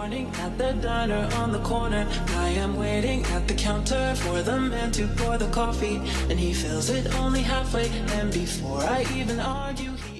morning at the diner on the corner. I am waiting at the counter for the man to pour the coffee, and he fills it only halfway, and before I even argue,